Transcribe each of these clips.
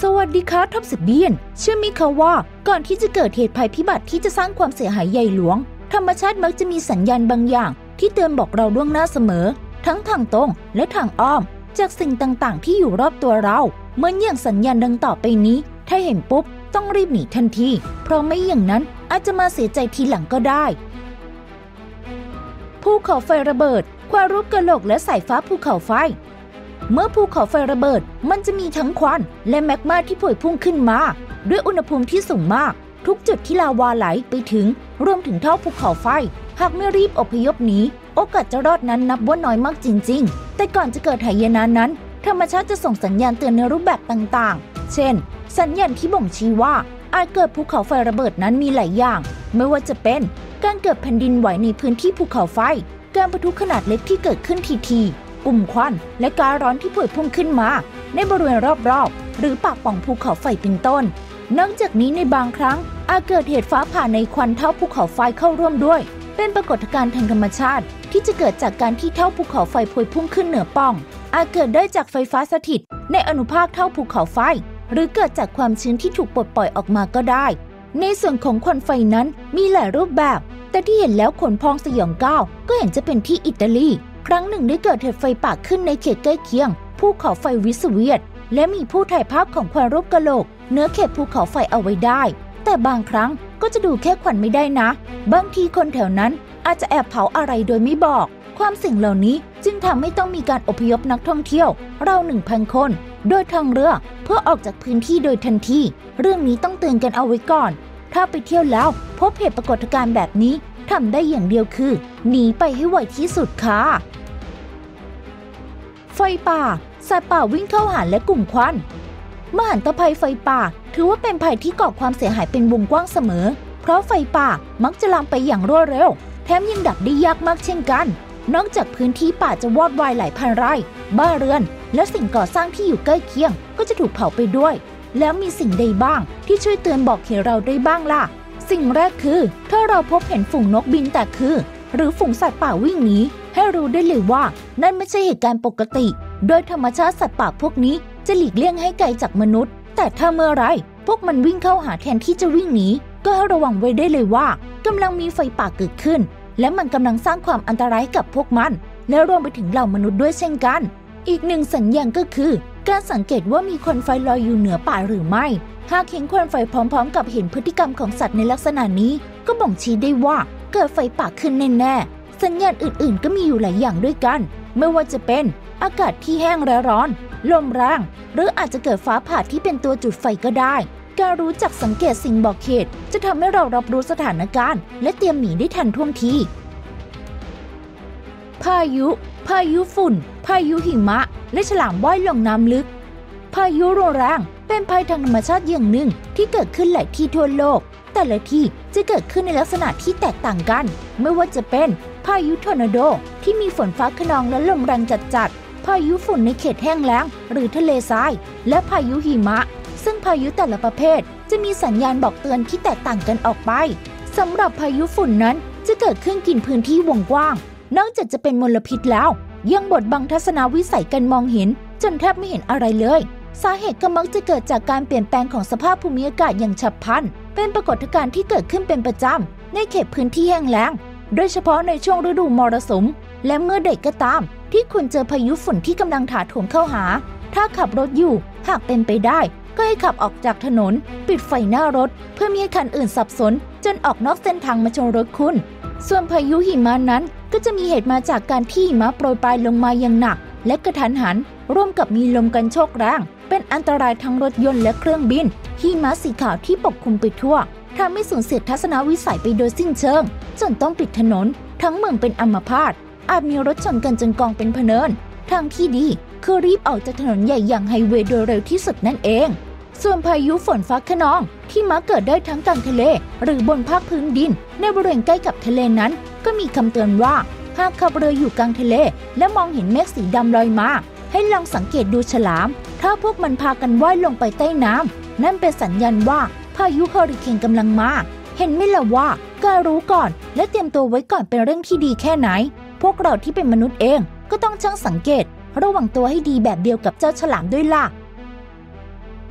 สวัสดีค่ะท็อปสิบเบียนเชื่อไหมคะว่าก่อนที่จะเกิดเหตุภัยพิบัติที่จะสร้างความเสียหายใหญ่หลวงธรรมชาติมักจะมีสัญญาณบางอย่างที่เตือนบอกเราล่วงหน้าเสมอทั้งทางตรงและทางอ้อมจากสิ่งต่างๆที่อยู่รอบตัวเราเหมือนอย่างสัญญาณดังต่อไปนี้ถ้าเห็นปุ๊บต้องรีบหนีทันทีเพราะไม่อย่างนั้นอาจจะมาเสียใจทีหลังก็ได้ภูเขาไฟระเบิดความรูปกะโหลกและสายฟ้าภูเขาไฟเมื่อภูเขาไฟระเบิดมันจะมีทั้งควันและแมกมาที่พวยพุ่งขึ้นมาด้วยอุณหภูมิที่สูงมากทุกจุดที่ลาวาไหลไปถึงรวมถึงเท่าภูเขาไฟหากไม่รีบอพยพหนีโอกาสจะรอดนั้นนับว่าน้อยมากจริงๆแต่ก่อนจะเกิดหายนะนั้นธรรมชาติจะส่งสัญญาณเตือนในรูปแบบต่างๆเช่นสัญญาณที่บ่งชี้ว่าอาจเกิดภูเขาไฟระเบิดนั้นมีหลายอย่างไม่ว่าจะเป็นการเกิดแผ่นดินไหวในพื้นที่ภูเขาไฟการปะทุขนาดเล็กที่เกิดขึ้นทีกลุ่มควันและก๊าซร้อนที่พวยพุ่งขึ้นมาในบริเวณรอบๆหรือปากป่องภูเขาไฟเป็นต้นนอกจากนี้ในบางครั้งอาจเกิดเหตุฟ้าผ่าในควันเท่าภูเขาไฟเข้าร่วมด้วยเป็นปรากฏการณ์ทางธรรมชาติที่จะเกิดจากการที่เท่าภูเขาไฟพวยพุ่งขึ้นเหนือป่องอาจเกิดได้จากไฟฟ้าสถิตในอนุภาคเท่าภูเขาไฟหรือเกิดจากความชื้นที่ถูกปลดปล่อยออกมาก็ได้ในส่วนของควันไฟนั้นมีหลายรูปแบบแต่ที่เห็นแล้วขนพองสยองก้าวก็เห็นจะเป็นที่อิตาลีครั้งหนึ่งได้เกิดเหตุไฟป่าขึ้นในเขตใกล้เคียงภูเขาไฟวิสเวียตและมีผู้ถ่ายภาพของควันรูปกะโหลกเนื้อเขตภูเขาไฟเอาไว้ได้แต่บางครั้งก็จะดูแค่ควันไม่ได้นะบางทีคนแถวนั้นอาจจะแอบเผาอะไรโดยไม่บอกความเสี่ยงเหล่านี้จึงทำให้ต้องมีการอพยพนักท่องเที่ยวราว 1,000 คนโดยทางเรือเพื่อออกจากพื้นที่โดยทันทีเรื่องนี้ต้องเตือนกันเอาไว้ก่อนถ้าไปเที่ยวแล้วพบเหตุปรากฏการณ์แบบนี้ทำได้อย่างเดียวคือหนีไปให้ไวที่สุดค่ะไฟป่าสัตว์ป่าวิ่งเข้าหาและกลุ่มควันมหันตภัยไฟป่าถือว่าเป็นภัยที่ก่อความเสียหายเป็นวงกว้างเสมอเพราะไฟป่ามักจะลามไปอย่างรวดเร็วแถมยังดับได้ยากมากเช่นกันนอกจากพื้นที่ป่าจะวอดวายหลายพันไร่บ้านเรือนและสิ่งก่อสร้างที่อยู่ใกล้เคียงก็จะถูกเผาไปด้วยแล้วมีสิ่งใดบ้างที่ช่วยเตือนบอกเหตุเราได้บ้างล่ะสิ่งแรกคือถ้าเราพบเห็นฝูงนกบินแตกคือหรือฝูงสัตว์ป่าวิ่งหนีให้รู้ได้เลยว่านั่นไม่ใช่เหตุการณ์ปกติโดยธรรมชาติสัตว์ป่าพวกนี้จะหลีกเลี่ยงให้ไกลจากมนุษย์แต่ถ้าเมื่อไรพวกมันวิ่งเข้าหาแทนที่จะวิ่งหนีก็ให้ระวังไว้ได้เลยว่ากำลังมีไฟป่าเกิดขึ้นและมันกำลังสร้างความอันตรายกับพวกมันและรวมไปถึงเหล่ามนุษย์ด้วยเช่นกันอีกหนึ่งสัญญาณก็คือการสังเกตว่ามีควันไฟลอยอยู่เหนือป่าหรือไม่หากเห็นควันไฟพร้อมๆกับเห็นพฤติกรรมของสัตว์ในลักษณะนี้ก็บ่งชี้ได้ว่าเกิดไฟป่าขึ้นแน่ๆสัญญาณอื่นๆก็มีอยู่หลายอย่างด้วยกันไม่ว่าจะเป็นอากาศที่แห้งและร้อนลมแรงหรืออาจจะเกิดฟ้าผ่าที่เป็นตัวจุดไฟก็ได้การรู้จักสังเกตสิ่งบอกเหตุจะทำให้เรารับรู้สถานการณ์และเตรียมหนีได้ทันท่วงทีพายุฝุ่นพายุหิมะและฉลามว่ายลงน้ำลึกพายุรุนแรงเป็นภัยทางธรรมชาติอย่างหนึ่งที่เกิดขึ้นหลายที่ทั่วโลกแต่ละที่จะเกิดขึ้นในลักษณะที่แตกต่างกันไม่ว่าจะเป็นพายุทอร์นาโดที่มีฝนฟ้าคะนองและลมแรงจัดพายุฝุ่นในเขตแห้งแล้งหรือทะเลทรายและพายุหิมะซึ่งพายุแต่ละประเภทจะมีสัญญาณบอกเตือนที่แตกต่างกันออกไปสำหรับพายุฝุ่นนั้นจะเกิดขึ้นกินพื้นที่วงกว้างนอกจากจะเป็นมลพิษแล้วยังบดบังทัศนวิสัยการมองเห็นจนแทบไม่เห็นอะไรเลยสาเหตุก็มักจะเกิดจากการเปลี่ยนแปลงของสภาพภูมิอากาศอย่างฉับพลันเป็นปรากฏการณ์ที่เกิดขึ้นเป็นประจำในเขตพื้นที่แห้งแล้งโดยเฉพาะในช่วงฤดูมรสุมและเมื่อใดก็ตามที่คุณเจอพายุฝุ่นที่กำลังถาโถมเข้าหาถ้าขับรถอยู่หากเป็นไปได้ก็ให้ขับออกจากถนนปิดไฟหน้ารถเพื่อไม่ให้คันอื่นสับสนจนออกนอกเส้นทางมาชนรถคุณส่วนพายุหิมะนั้นก็จะมีเหตุมาจากการที่หิมะโปรยปลายลงมาอย่างหนักและกระทันหันร่วมกับมีลมกันโชกแรงเป็นอันตรายทั้งรถยนต์และเครื่องบินหิมะสีขาวที่ปกคลุมไปทั่วทำให้สูญเสียทัศนวิสัยไปโดยสิ้นเชิงจนต้องปิดถนนทั้งเมืองเป็นอัมพาตอาจมีรถชนกันจนกองเป็นพเนินทางที่ดีคือรีบออกจากถนนใหญ่อย่างไฮเวย์โดยเร็วที่สุดนั่นเองส่วนพายุฝนฟ้าคะนองที่มักเกิดได้ทั้งกลางทะเลหรือบนภาคพื้นดินในบริเวณใกล้กับทะเลนั้นก็มีคำเตือนว่าหากขับเรืออยู่กลางทะเลและมองเห็นเมฆสีดำลอยมาให้ลองสังเกตดูฉลามถ้าพวกมันพากันว่ายลงไปใต้น้ำนั่นเป็นสัญญาณว่าพายุเฮอริเคนกำลังมาเห็นไหมล่ะว่าการรู้ก่อนและเตรียมตัวไว้ก่อนเป็นเรื่องที่ดีแค่ไหนพวกเราที่เป็นมนุษย์เองก็ต้องช่างสังเกตระวังตัวให้ดีแบบเดียวกับเจ้าฉลามด้วยล่ะ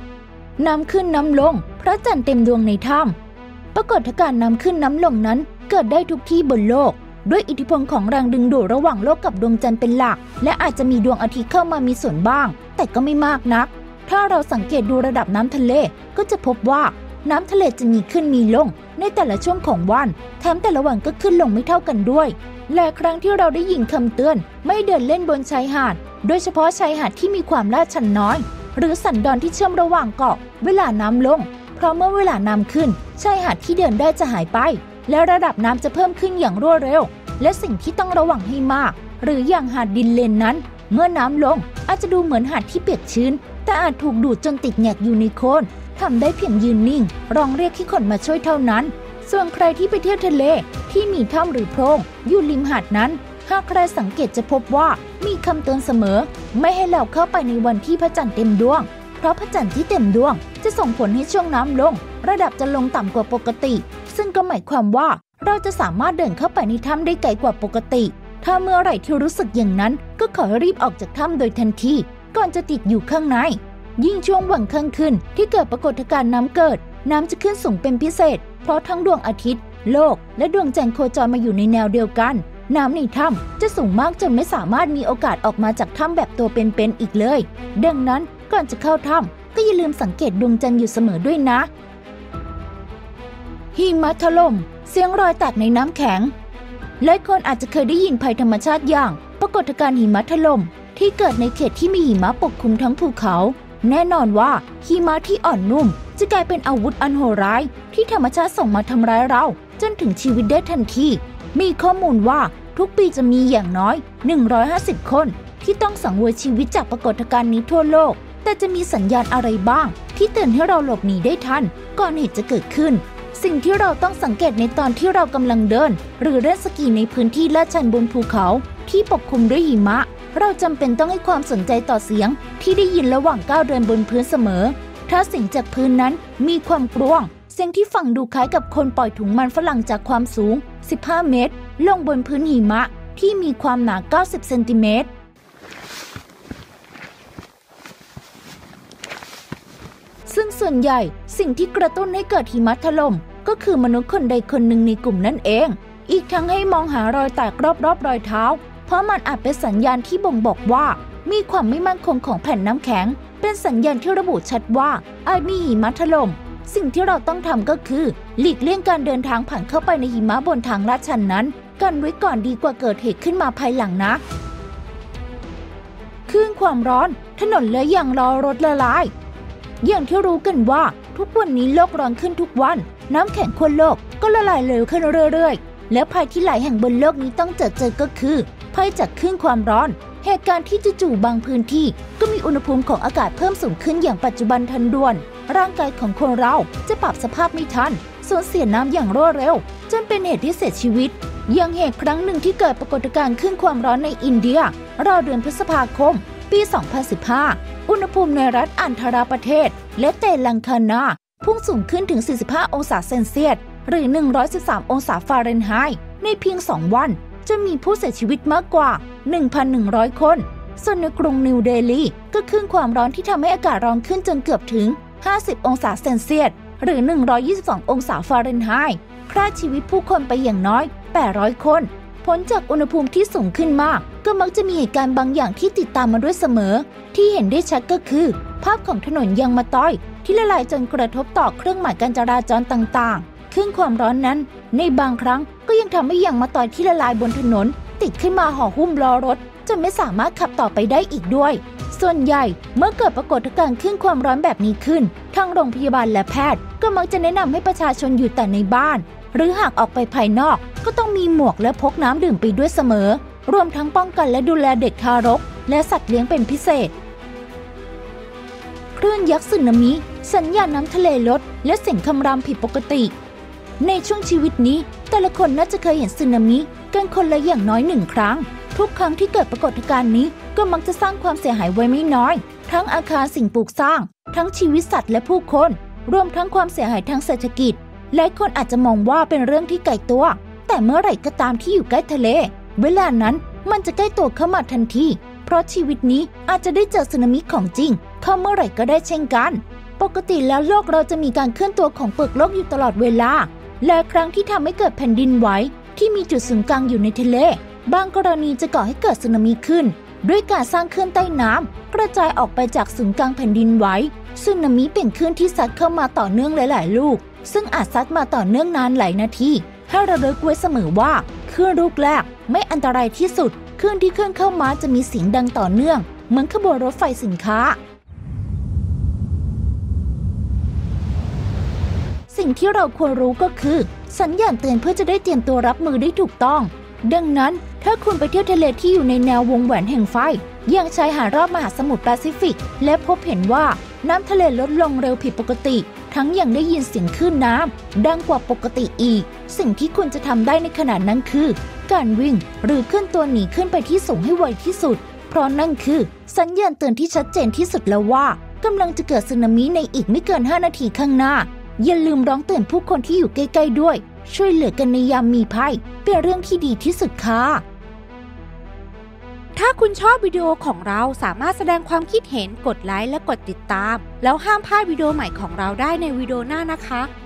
น้ำขึ้นน้ำลงพระจันทร์เต็มดวงในถ้ำปรากฏการณ์น้ำขึ้นน้ำลงนั้นเกิดได้ทุกที่บนโลกด้วยอิทธิพลของแรงดึงดูดระหว่างโลกกับดวงจันทร์เป็นหลักและอาจจะมีดวงอาทิตย์เข้ามามีส่วนบ้างแต่ก็ไม่มากนักถ้าเราสังเกตดูระดับน้ำทะเลก็จะพบว่าน้ำทะเลจะมีขึ้นมีลงในแต่ละช่วงของวันแถมแต่ละวันก็ขึ้นลงไม่เท่ากันด้วยและครั้งที่เราได้ยินคำเตือนไม่เดินเล่นบนชายหาดโดยเฉพาะชายหาดที่มีความลาดชันน้อยหรือสันดอนที่เชื่อมระหว่างเกาะเวลาน้ำลงเพราะเมื่อเวลาน้ำขึ้นชายหาดที่เดินได้จะหายไปและระดับน้ำจะเพิ่มขึ้นอย่างรวดเร็วและสิ่งที่ต้องระวังให้มากหรืออย่างหาดดินเลนนั้นเมื่อน้ำลงอาจจะดูเหมือนหาดที่เปียกชื้นแต่อาจถูกดูดจนติดแงกอยู่ในโคลนทำได้เพียงยืนนิ่งร้องเรียกให้คนมาช่วยเท่านั้นส่วนใครที่ไปเที่ยวทะเลที่มีถ้ำหรือโพรงอยู่ริมหาดนั้นหากใครสังเกตจะพบว่ามีคำเตือนเสมอไม่ให้เราเข้าไปในวันที่พระจันทร์เต็มดวงเพราะพระจันทร์ที่เต็มดวงจะส่งผลให้ช่วงน้ำลงระดับจะลงต่ำกว่าปกติซึ่งก็หมายความว่าเราจะสามารถเดินเข้าไปในถ้ำได้ไกลกว่าปกติถ้าเมื่อไหร่ที่รู้สึกอย่างนั้นก็ขอรีบออกจากถ้ำโดยทันทีก่อนจะติดอยู่ข้างในยิ่งช่วงวันค่ำคืนที่เกิดปรากฏการณ์น้ำเกิดน้ำจะขึ้นสูงเป็นพิเศษเพราะทั้งดวงอาทิตย์โลกและดวงจันทร์โคจรมาอยู่ในแนวเดียวกันน้ำในถ้ำจะสูงมากจนไม่สามารถมีโอกาสออกมาจากถ้ำแบบตัวเป็นๆอีกเลยดังนั้นก่อนจะเข้าถ้ำก็อย่าลืมสังเกตดวงจันทร์อยู่เสมอด้วยนะหิมะถล่มเสียงรอยแตกในน้ำแข็งหลายคนอาจจะเคยได้ยินภัยธรรมชาติอย่างปรากฏการณ์หิมะถล่มที่เกิดในเขตที่มีหิมะปกคลุมทั้งภูเขาแน่นอนว่าหิมะที่อ่อนนุ่มจะกลายเป็นอาวุธอันโหดร้ายที่ธรรมชาติส่งมาทำร้ายเราจนถึงชีวิตได้ทันทีมีข้อมูลว่าทุกปีจะมีอย่างน้อย150คนที่ต้องสังเวยชีวิตจากปรากฏการณ์นี้ทั่วโลกแต่จะมีสัญญาณอะไรบ้างที่เตือนให้เราหลบหนีได้ทันก่อนเหตุจะเกิดขึ้นสิ่งที่เราต้องสังเกตในตอนที่เรากำลังเดินหรือเล่นสกีในพื้นที่ลาดชันบนภูเขาที่ปกคลุมด้วยหิมะเราจำเป็นต้องให้ความสนใจต่อเสียงที่ได้ยินระหว่างก้าวเดินบนพื้นเสมอถ้าเสียงจากพื้นนั้นมีความกรวงเสียงที่ฟังดูคล้ายกับคนปล่อยถุงมันฝรั่งจากความสูง15เมตรลงบนพื้นหิมะที่มีความหนา90เซนติเมตรซึ่งส่วนใหญ่สิ่งที่กระตุ้นให้เกิดหิมะถล่มก็คือมนุษย์คนใดคนหนึ่งในกลุ่มนั่นเองอีกทั้งให้มองหารอยแตกรอบๆรอยเท้าเพราะมันอาจเป็นสัญญาณที่บ่งบอกว่ามีความไม่มั่นคงของแผ่นน้ำแข็งเป็นสัญญาณที่ระบุชัดว่าอาจมีหิมะถล่มสิ่งที่เราต้องทำก็คือหลีกเลี่ยงการเดินทางผ่านเข้าไปในหิมะบนทางลาดชันนั้นกันไว้ก่อนดีกว่าเกิดเหตุขึ้นมาภายหลังนะคลื่นความร้อนถนนและยางล้อรถละลายอย่างที่รู้กันว่าทุกวันนี้โลกร้อนขึ้นทุกวันน้ำแข็งขั้วโลกก็ละลายเร็วขึ้นเรื่อยๆและภัยที่หลายแห่งบนโลกนี้ต้องเจอก็คือภัยจากคลื่นความร้อนเหตุการณ์ที่จู่ๆบางพื้นที่ก็มีอุณหภูมิของอากาศเพิ่มสูงขึ้นอย่างปัจจุบันทันด่วนร่างกายของคนเราจะปรับสภาพไม่ทันสูญเสียน้ำอย่างรวดเร็วจนเป็นเหตุที่เสียชีวิตอย่างเหตุครั้งหนึ่งที่เกิดปรากฏการณ์คลื่นความร้อนในอินเดียราวเดือนพฤษภาคมปี 2015 อุณหภูมิในรัฐอันธราประเทศและเตลังกานาพุ่งสูงขึ้นถึง45องศาเซนเซียสหรือ113องศาฟาเรนไฮต์ในเพียง2วันจนมีผู้เสียชีวิตมากกว่า 1,100 คนส่วนในกรุงนิวเดลีก็คลื่นความร้อนที่ทำให้อากาศร้อนขึ้นจนเกือบถึง50องศาเซนเซียสหรือ122องศาฟาเรนไฮต์ฆ่าชีวิตผู้คนไปอย่างน้อย800คนผลจากอุณหภูมิที่สูงขึ้นมากก็มักจะมีเหตุการณ์บางอย่างที่ติดตามมาด้วยเสมอที่เห็นได้ชัดก็คือภาพของถนนยางมะตอยที่ละลายจนกระทบต่อเครื่องหมายการจราจรต่างๆคลื่นความร้อนนั้นในบางครั้งก็ยังทำให้ยางมะตอยที่ละลายบนถนนติดขึ้นมาห่อหุ้มล้อรถจนไม่สามารถขับต่อไปได้อีกด้วยส่วนใหญ่เมื่อเกิดปรากฏการณ์คลื่นความร้อนแบบนี้ขึ้นทางโรงพยาบาลและแพทย์ก็มักจะแนะนำให้ประชาชนอยู่แต่ในบ้านหรือหากออกไปภายนอกก็ต้องมีหมวกและพกน้ำดื่มไปด้วยเสมอรวมทั้งป้องกันและดูแลเด็กทารกและสัตว์เลี้ยงเป็นพิเศษคลื่นยักษ์สึนามิสัญญาณน้ำทะเลลดและเสียงคำรามผิดปกติในช่วงชีวิตนี้แต่ละคนน่าจะเคยเห็นสึนามิกันคนละอย่างน้อย1ครั้งทุกครั้งที่เกิดปรากฏการณ์นี้ก็มักจะสร้างความเสียหายไว้ไม่น้อยทั้งอาคารสิ่งปลูกสร้างทั้งชีวิตสัตว์และผู้คนรวมทั้งความเสียหายทางเศรษฐกิจหลายคนอาจจะมองว่าเป็นเรื่องที่ไกลตัวแต่เมื่อไหร่ก็ตามที่อยู่ใกล้ทะเลเวลานั้นมันจะใกล้ตัวเข้ามาทันทีเพราะชีวิตนี้อาจจะได้เจอสึนามิของจริงเข้าเมื่อไหร่ก็ได้เช่นกันปกติแล้วโลกเราจะมีการเคลื่อนตัวของเปลือกโลกอยู่ตลอดเวลาและครั้งที่ทำให้เกิดแผ่นดินไหวที่มีจุดศูนย์กลางอยู่ในทะเลบางกรณีจะก่อให้เกิดสึนามิขึ้นด้วยการสร้างคลื่นใต้น้ำกระจายออกไปจากศูนย์กลางแผ่นดินไหวสึนามิเป็นคลื่นที่ซัดเข้ามาต่อเนื่องหลายๆลูกซึ่งอาจซัดมาต่อเนื่องนานหลายนาทีให้ระลึกไว้เสมอว่าคลื่นลูกแรกไม่อันตรายที่สุดคลื่นที่เคลื่อนเข้ามาจะมีเสียงดังต่อเนื่องเหมือนขบวนรถไฟสินค้าสิ่งที่เราควรรู้ก็คือสัญญาณเตือนเพื่อจะได้เตรียมตัวรับมือได้ถูกต้องดังนั้นถ้าคุณไปเที่ยวทะเลที่อยู่ในแนววงแหวนแห่งไฟอย่างชายหาดรอบมหาสมุทรแปซิฟิกและพบเห็นว่าน้ำทะเลลดลงเร็วผิดปกติทั้งยังได้ยินเสียงคลื่นน้ำดังกว่าปกติอีกสิ่งที่คุณจะทำได้ในขณะนั้นคือการวิ่งหรือเคลื่อนตัวหนีขึ้นไปที่สูงให้ไวที่สุดเพราะนั่นคือสัญญาณเตือนที่ชัดเจนที่สุดแล้วว่ากำลังจะเกิดสึนามิในอีกไม่เกิน5 นาทีข้างหน้าอย่าลืมร้องเตือนผู้คนที่อยู่ใกล้ๆด้วยช่วยเหลือกันในยามมีภัยเป็นเรื่องที่ดีที่สุดค่ะถ้าคุณชอบวิดีโอของเราสามารถแสดงความคิดเห็นกดไลค์และกดติดตามแล้วห้ามพลาดวิดีโอใหม่ของเราได้ในวิดีโอหน้านะคะ